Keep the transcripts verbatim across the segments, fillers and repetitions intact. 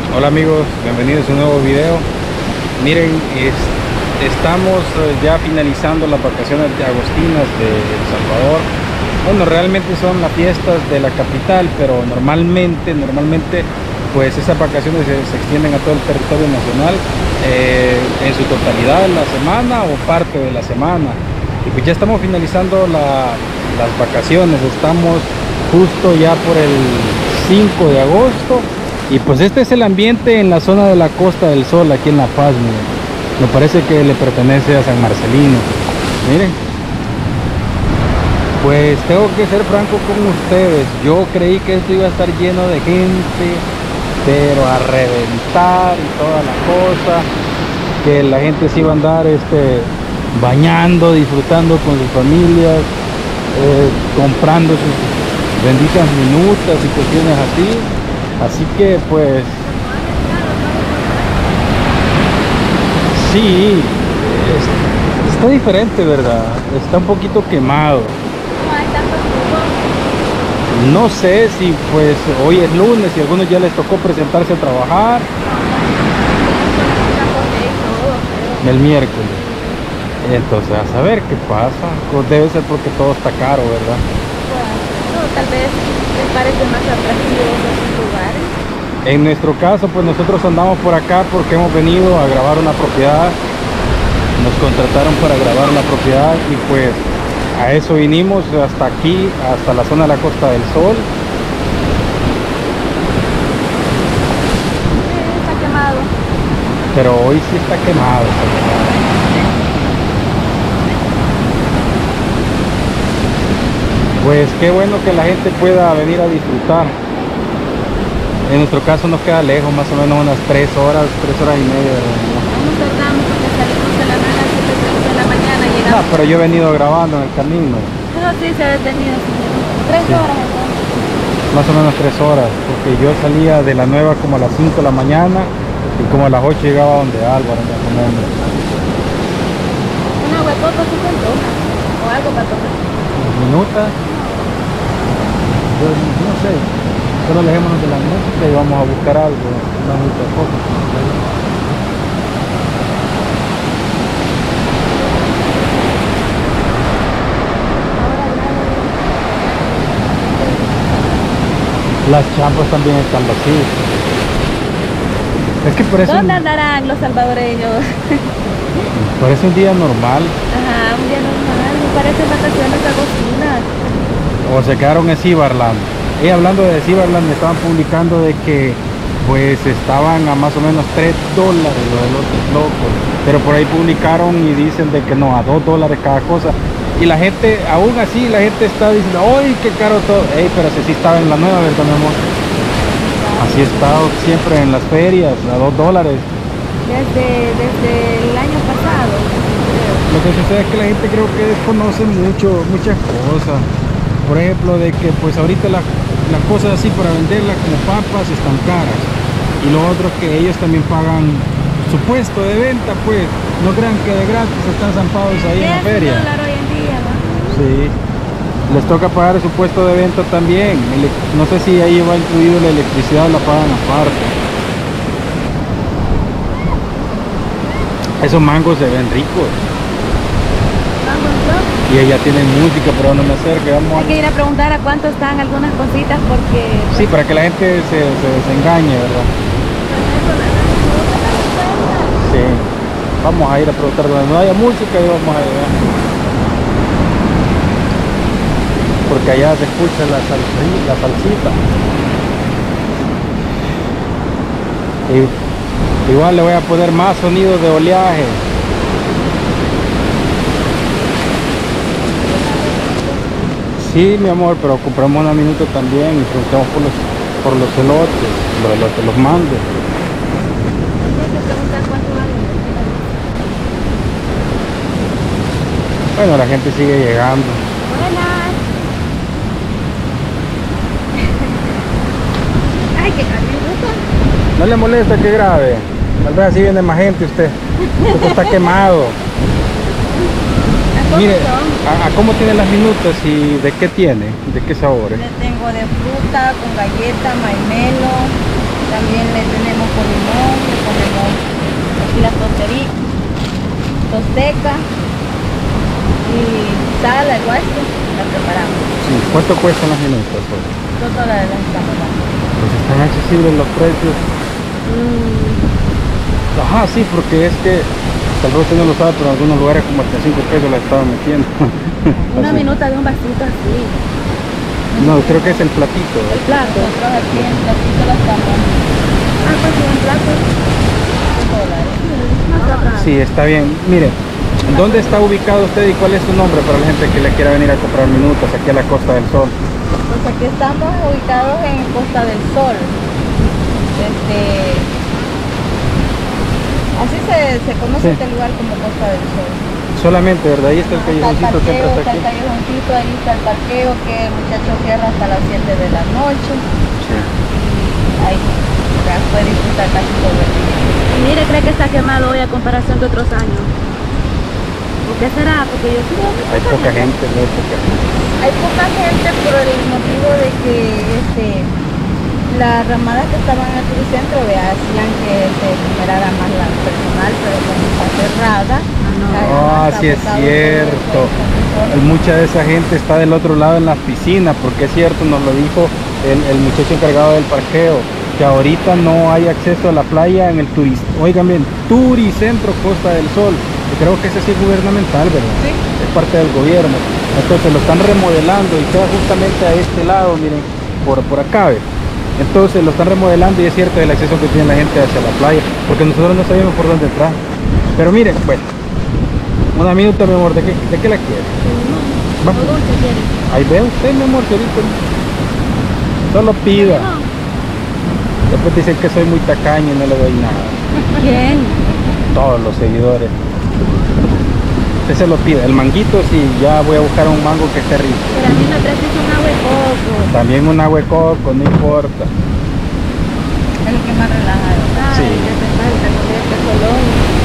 Hola amigos, bienvenidos a un nuevo video. Miren, es, estamos eh, ya finalizando las vacaciones de agostinas de El Salvador. Bueno, realmente son las fiestas de la capital, pero normalmente, normalmente, pues esas vacaciones se, se extienden a todo el territorio nacional eh, en su totalidad en la semana o parte de la semana. Y pues ya estamos finalizando la, las vacaciones, estamos justo ya por el cinco de agosto. Y pues este es el ambiente en la zona de la Costa del Sol, aquí en La Paz, miren. Me parece que le pertenece a San Marcelino. Miren. Pues tengo que ser franco con ustedes. Yo creí que esto iba a estar lleno de gente, pero a reventar y toda la cosa. Que la gente se iba a andar este, bañando, disfrutando con sus familias, eh, comprando sus benditas minutas y cuestiones así. Así que pues sí, es, está diferente, ¿verdad? Está un poquito quemado. No sé si pues hoy es lunes y a algunos ya les tocó presentarse a trabajar. El miércoles. Entonces a saber qué pasa. Debe ser porque todo está caro, ¿verdad? Bueno, tal vez les parece más atractivo esos lugares. En nuestro caso, pues nosotros andamos por acá porque hemos venido a grabar una propiedad. Nos contrataron para grabar una propiedad y pues a eso vinimos hasta aquí, hasta la zona de la Costa del Sol. Sí, está quemado. Pero hoy sí está quemado. Pues qué bueno que la gente pueda venir a disfrutar. En nuestro caso nos queda lejos, más o menos unas tres horas, tres horas y media. No nos tardamos porque salimos de la nada a las siete de la mañana y No, llegamos. pero yo he venido grabando en el camino. Pero sí se ha detenido. Tres Sí. horas entonces. Más o menos tres horas, porque yo salía de la nueva como a las cinco de la mañana y como a las ocho llegaba donde Álvaro, más o menos. Una huecopa sí se antoja. O algo para tomar. Minutas, yo no sé, solo alejémonos de la música y vamos a buscar algo, una música de poco. Las champas también están vacías. Es que parece un, ¿Dónde andarán los salvadoreños? parece un día normal. Ajá, un día normal. Me parecen vacaciones agostinas. O se quedaron en Cibarland. Y hablando de Cibarland, me estaban publicando de que pues estaban a más o menos tres dólares lo de los locos. Pero por ahí publicaron y dicen de que no, a dos dólares cada cosa. Y la gente, aún así, la gente está diciendo, ¡ay, qué caro todo! Ey, pero si sí estaba en la nueva, ¿verdad, mi amor? Así he estado siempre en las ferias, a dos dólares. Desde, desde el año pasado, creo. Lo que sucede es que la gente creo que desconoce mucho, muchas cosas. Por ejemplo, de que pues ahorita las, las cosas así para venderlas como papas están caras. Y lo otro es que ellos también pagan su puesto de venta, pues. No crean que de gratis están zampados ahí en la feria. Es un dólar hoy en día, ¿no? Sí. Les toca pagar su puesto de venta también. Ele- No sé si ahí va incluido la electricidad o la pagan aparte. Esos mangos se ven ricos. Vamos, ¿no? Y ella tiene música, pero no me acerque. Vamos Hay a... que ir a preguntar a cuánto están algunas cositas porque... Sí, para que la gente se, se desengañe, ¿verdad? Sí. Vamos a ir a preguntar donde no haya música y vamos a ir. Porque allá se escucha la, salsi- la salsita. Y, igual le voy a poner más sonidos de oleaje. Sí, mi amor, pero compramos una minuto también y preguntamos por los, por los elotes, los elotes, los mangos. Hay que preguntar cuánto valen. Bueno, la gente sigue llegando. Buenas. Ay, qué carnero. ¿No le molesta que grabe? Tal vez así viene más gente usted. Esto está quemado. Mire, ¿a, a cómo tiene las minutas y de qué tiene? ¿De qué sabores? Le tengo de fruta, con galleta, maimelo. También le tenemos con limón, le ponemos aquí la tosterí, tosteca y sal, al guaste, la preparamos. Sí. ¿Cuánto cuestan las minutas hoy? Dos dólares las estamos dando. Pues están accesibles los precios. Mm. Ajá, sí, porque es que tal vez usted no lo sabe, pero en algunos lugares como hasta cinco pesos la estaban metiendo. Una Así. minuta de un vasito así. No, creo que es el platito. El plato. Nosotros aquí en platito la estamos. Ah, pues sí, en plato. Dos dólares. No está caro. Sí, está bien. Mire, ¿dónde está ubicado usted y cuál es su nombre para la gente que le quiera venir a comprar minutas aquí a la Costa del Sol? Pues aquí estamos ubicados en Costa del Sol. Este, así se, se conoce Sí. este lugar como Costa del Sol. Solamente, ¿verdad? Ahí está el Está el callejoncito, siempre parqueo, está está el aquí. callejoncito, ahí está el parqueo que el muchacho cierra hasta las siete de la noche. Sí. Ahí ya puede disfrutar casi todo el día. Mire, cree que está quemado hoy a comparación de otros años. ¿Por qué será? Porque yo sí veo Hay poca gente, no hay poca gente. Hay poca gente por el motivo de que este, las ramadas que estaban en el turicentro hacían que se numerara más la personal, pero como está cerrada. Ah, sí es cierto. Mucha de esa gente está del otro lado en las piscinas, porque es cierto, nos lo dijo el, el muchacho encargado del parqueo, que ahorita no hay acceso a la playa en el turista. Oigan bien, Turicentro Costa del Sol. Creo que ese sí es gubernamental, ¿verdad? Sí. Es parte del gobierno. Entonces lo están remodelando y queda justamente a este lado, miren, por, por acá, ¿ve? Entonces lo están remodelando y es cierto el acceso que tiene la gente hacia la playa, porque nosotros no sabíamos por dónde entrar. Pero miren, bueno, una minuta, mi amor, ¿de qué, de qué la quiere? Va. ¿O dulce quiere? Ahí ve usted, mi amor, ahorita solo pida. No. Después dicen que soy muy tacaño y no le doy nada. ¿Quién? Todos los seguidores. Usted se lo pide. El manguito sí, ya voy a buscar un mango que esté rico. Pero a mí me preciso un agua de coco. También un agua de coco, no importa. Es lo que más relaja. Ay, Sí. que te falta con este colón.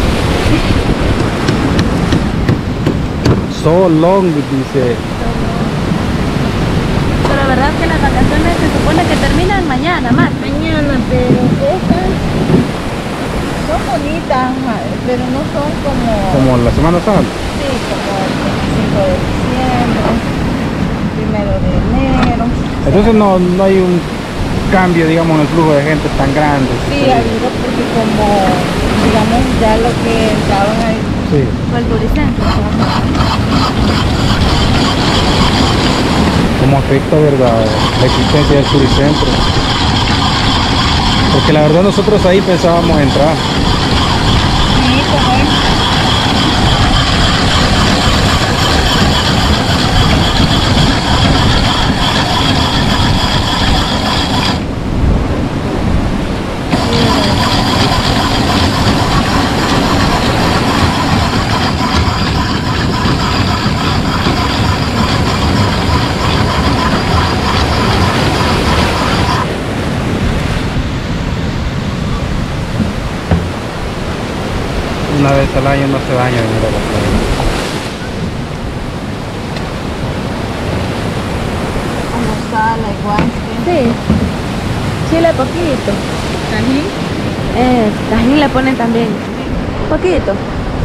So long, dice. Pero la verdad es que las vacaciones se supone que terminan mañana más. Mañana, pero estas son bonitas, ajá, pero no son como, Como la Semana Santa. sí, como el veinticinco de diciembre, primero de enero. Entonces no, no hay un cambio, digamos, en el flujo de gente tan grande. Sí, ha habido porque como, digamos, ya lo que entraban ahí, Sí. Fue el turicentro. ¿Cómo afecta, verdad, la existencia del turicentro? Porque la verdad nosotros ahí pensábamos entrar. sí, como es. Una vez al año no se daña venir a la playa. Como sal, igual. Sí. Chile poquito. Tajín. Eh, tajín le ponen también. Poquito.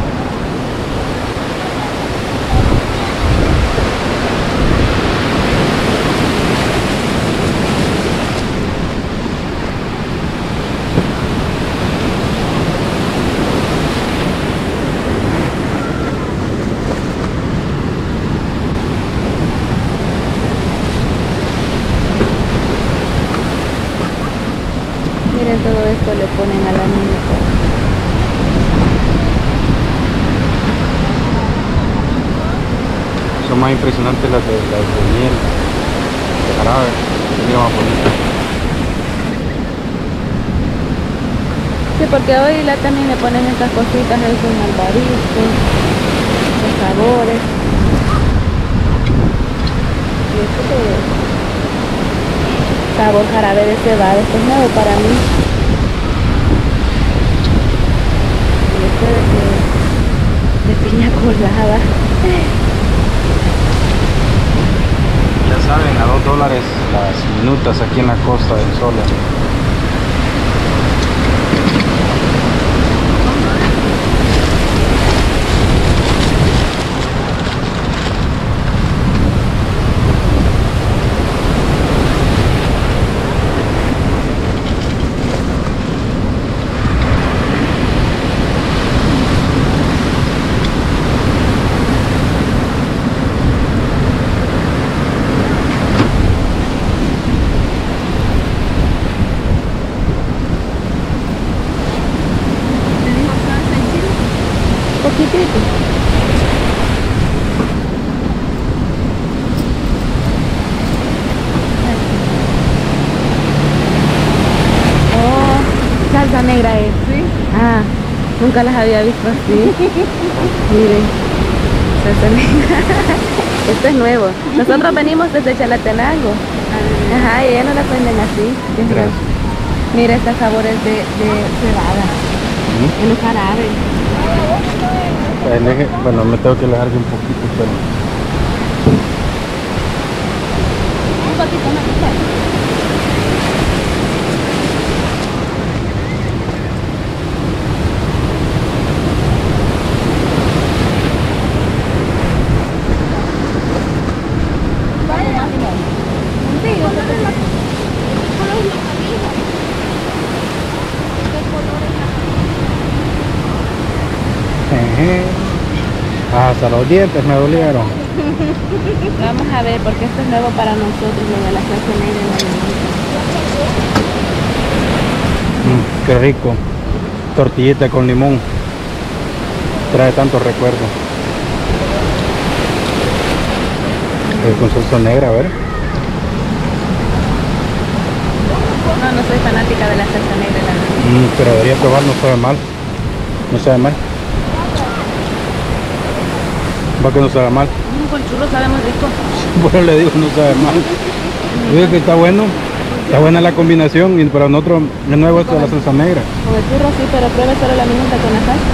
Miren todo esto le ponen a la niña. Son más impresionantes las de, las de miel, de jarabe, mira más bonito. Sí, porque hoy la también le ponen estas cositas, esos malvaviscos, los sabores. Y esto que sabor jarabe de cebada, esto es nuevo para mí. Y esto de, de, de piña colada. Ya saben, a dos dólares las minutas aquí en la Costa del Sol. chiquitito. Oh, salsa negra es. Sí. Ah, nunca las había visto así. Miren, salsa negra. Esto es nuevo. Nosotros venimos desde Chalatenango. Ajá, y ellos no la venden así. Gracias. Mira estos sabores de, de cebada. ¿Mm? En los jarabes. Bueno, me tengo que alejar un poquito, pero... Un poquito más. Hasta los dientes me dolieron. Vamos a ver, porque esto es nuevo para nosotros, lo de la salsa negra en la limonita. Mm, qué rico. Tortillita con limón. Trae tantos recuerdos. Eh, con salsa negra, a ver. No, no soy fanática de la salsa negra. La Mm, pero debería probar, no sabe mal. No sabe mal. Va que no sabe mal. Mm, con churro sabe muy rico. Bueno, le digo, no sabe mal. Digo que está bueno. Está buena la combinación, y para nosotros es nuevo esto de la salsa negra. Con el churro sí, pero pruebe solo la minuta con la salsa.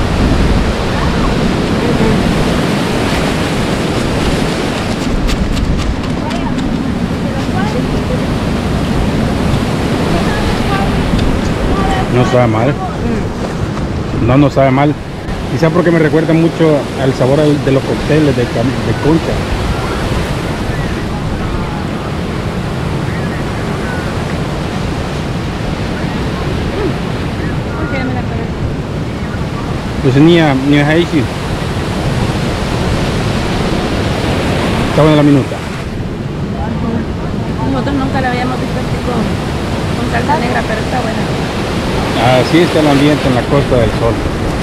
No sabe mal. No, no sabe mal. Quizá porque me recuerda mucho al sabor de los cócteles de, de concha. Pues ni a ni a ahí sí. Está buena la minuta. Nosotros nunca la habíamos visto así con, con salsa negra, pero está buena. Así está el ambiente en la Costa del Sol.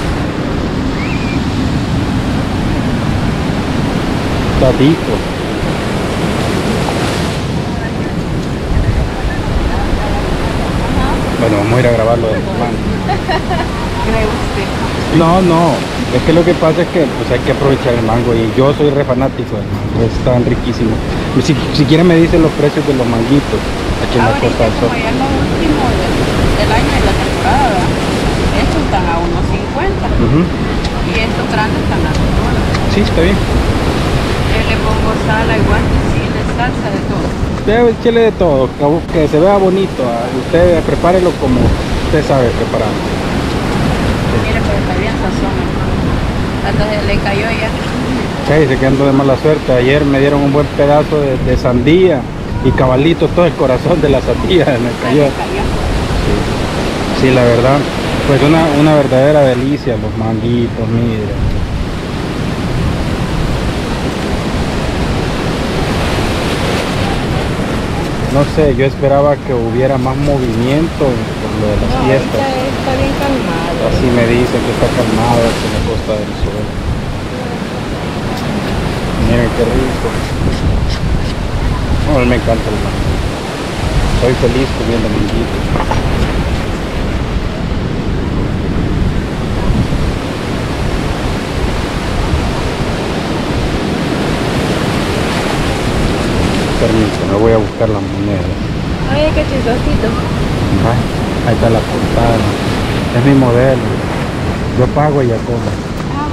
Está rico. Bueno, vamos a ir a grabarlo de mango. ¿Cree usted? No, no. Es que lo que pasa es que pues hay que aprovechar el mango, y yo soy re fanático del mango. Están riquísimos. Si, siquiera me dicen los precios de los manguitos aquí en la Costa del Sol. Como ya es lo último del, del año de la temporada, estos están a uno cincuenta. Uh-huh. Y estos grandes están a dos dólares. Sí, está bien. Yo le pongo sal, aguante, chile, salsa, de todo. Usted échele de todo, que se vea bonito. Usted prepárelo como usted sabe preparar. Mire, pero está bien sazón, hermano. Hasta se le cayó ya. Sí, se quedando de mala suerte. Ayer me dieron un buen pedazo de, de sandía y cabalito todo el corazón de la sandía me cayó. Sí, la verdad, pues una, una verdadera delicia los manguitos, mire. No sé, yo esperaba que hubiera más movimiento con lo de las No, fiestas. ahorita está bien calmado. Así me dicen que está calmado aquí en la Costa del Sol. Miren qué rico. No, a mí me encanta el mango. Soy feliz comiendo manguitos. Permiso, me voy a buscar las monedas. Oye, qué chistosito. Ay, ahí está la portada. Es mi modelo. Yo pago y ella come. Ah,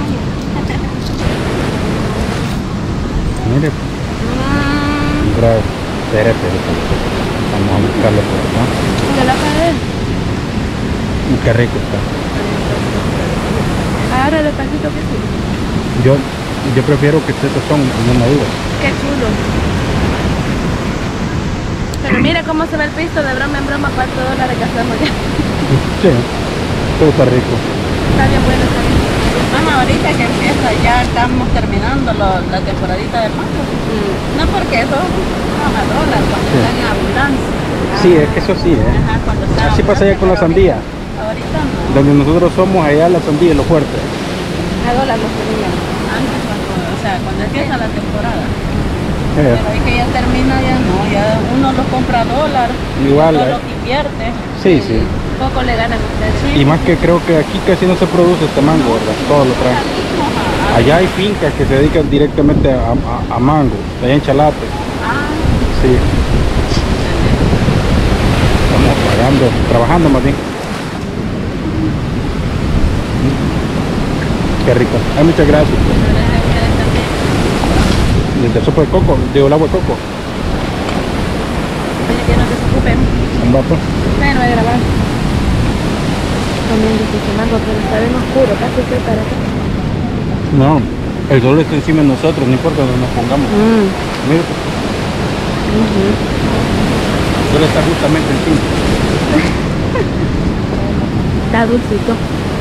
Mire, mm, grave. Espérate, vamos a buscarlo por acá. ¿de la pared? Y qué rico está. Ahora despacito que sí. Yo, yo prefiero que esté son no maduro. Qué chulo. Pero mira cómo se ve el pisto, de broma en broma, cuatro dólares gastamos ya. Sí, todo está rico. Está bien bueno, está bien. Mamá, ahorita que empieza, ya estamos terminando lo- la temporadita del mango. No porque eso son a dólares cuando Sí. están en abundancia. Sí, es que eso sí, ¿eh? Ajá, cuando está Así pasa allá con la sandía. Ahorita no. Donde nosotros somos, allá la sandía es lo fuerte. A dólar los tenían. Antes cuando, o sea, cuando empieza la temporada. Eh, Pero ahí que ya termina ya no, ya uno lo compra a dólar, Igual, todo eh. lo que invierte. sí, sí. Poco le ganan ustedes. Y más que creo que aquí casi no se produce este mango, ¿verdad? Todo lo traen. Allá hay fincas que se dedican directamente a, a, a mango, allá en Chalate. Ah, Sí. Estamos pagando, trabajando más bien. Mm. Qué rico. Ay, muchas gracias. Desde el sopa de coco, digo el agua de coco. Oye, que no se preocupen. Un vapo. Bueno, voy a grabar. Comiendo este mango, pero está bien oscuro, casi estoy para acá. No, el sol está encima de nosotros, no importa donde nos pongamos. Mm. Mira, Ujú. el sol está justamente encima. Está dulcito.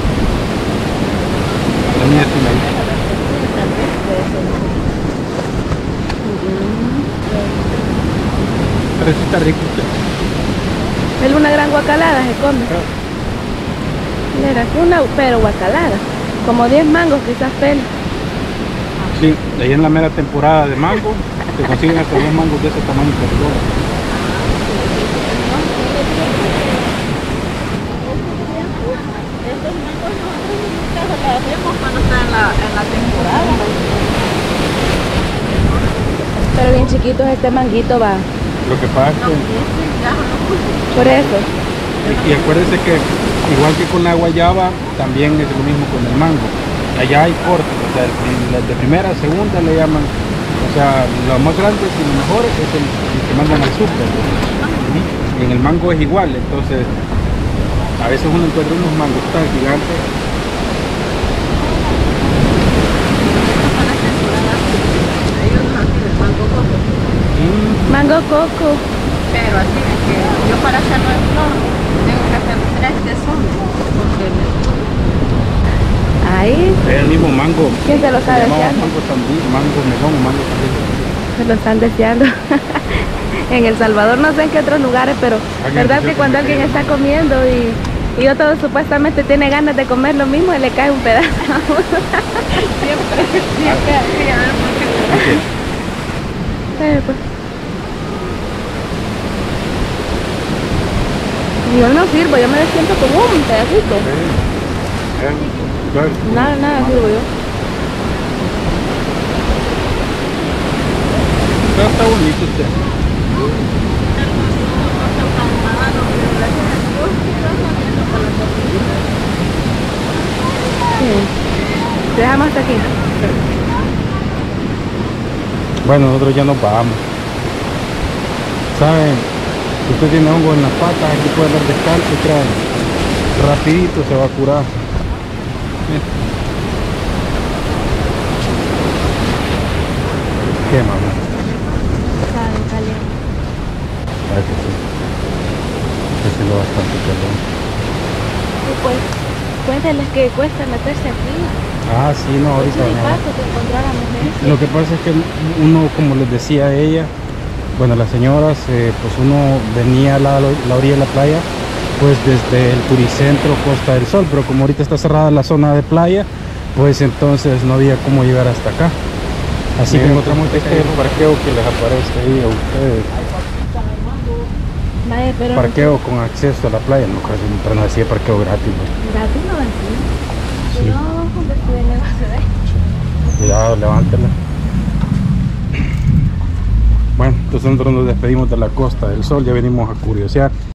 La mía está ahí. Pero sí está rico. Es una gran guacalada, se come. Mira, una pero guacalada. Como diez mangos quizás pela. Sí, ahí en la mera temporada de mango se consiguen hasta dos mangos de ese tamaño por dólar. estos mangos nosotros en mi casa los hacemos cuando está en la, en la temporada. Pero bien chiquitos este manguito va. Lo que pasa es No, que, ese ya no. Por eso. y acuérdense que igual que con la guayaba, también es lo mismo con el mango. Allá hay cortes, o sea, el prim- las de primera, segunda le llaman, o sea, los más grandes y los mejores es el, el que mandan al súper. Ujú. Y en el mango es igual, entonces a veces uno encuentra unos mangos tan gigantes. Son las temporadas. Ellos no hacen el mango coco. Mm, Mango coco. Pero así de que yo para hacerlo en flor tengo que hacer tres que son. Porque me- Ahí es el mismo mango. ¿quién se lo Se está llamaba deseando? mango sandí, mango melón, mango sandí. Se lo están deseando. En El Salvador no sé en qué otros lugares, pero Alguien verdad dijo que que cuando me alguien quería está comiendo y, y otro supuestamente tiene ganas de comer lo mismo y le cae un pedazo a uno. siempre, siempre así, a ver por qué. Ok. Eh, pues. Yo no sirvo, yo me siento como un pedacito. Eh, claro. Nada, nada sirvo yo. Pero está bonito usted. Sí. Te dejamos hasta aquí. Bueno, nosotros ya nos vamos. ¿Saben? Si usted tiene hongo en las patas, aquí puede dar descalzo y trae. Rapidito se va a curar. ¿Qué, mamá? Sabe, caliente. Ay, que sí. Que sí lo bastante calor. Y pues, cuéntales que cuesta meterse aquí. Ah, sí, no, Es ahorita un no. impacto que encontráramos esto. Lo que pasa es que uno, como les decía a ella, bueno, las señoras, eh, pues uno venía a la, la orilla de la playa, pues desde el Turicentro, Costa del Sol, pero como ahorita está cerrada la zona de playa, pues entonces no había cómo llegar hasta acá. Así que encontramos este parqueo que les aparece ahí a ustedes. Vaya, pero Parqueo con acceso a la playa, no, casi, pero no decía parqueo gratis, ¿no? gratis no va a ser. Sí. No, convertir en negocio de esto. Cuidado, levántela. Bueno, entonces nosotros nos despedimos de la Costa del Sol, ya venimos a curiosear.